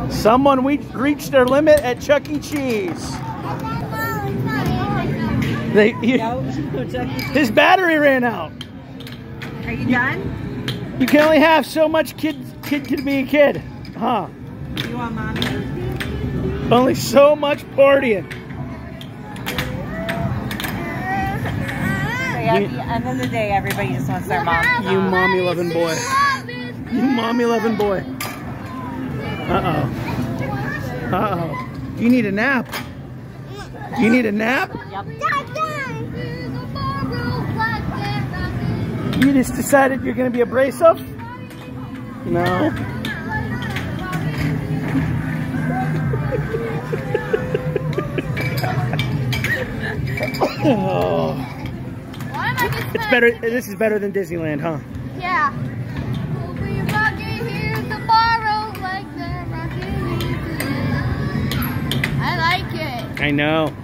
Someone reached their limit at Chuck E. Cheese. His battery ran out. Are you done? You can only have so much kid to be a kid, huh? You want mommy? Only so much partying. At the end of the day, everybody just wants their mom. You mommy loving boy. You mommy loving boy. Uh-oh. Uh-oh. You need a nap. You need a nap? Yep. You just decided you're going to be abrasive? No. Oh. It's better. This is better than Disneyland, huh? Yeah. We'll be rocking here tomorrow like they're rocking here today. I like it. I know.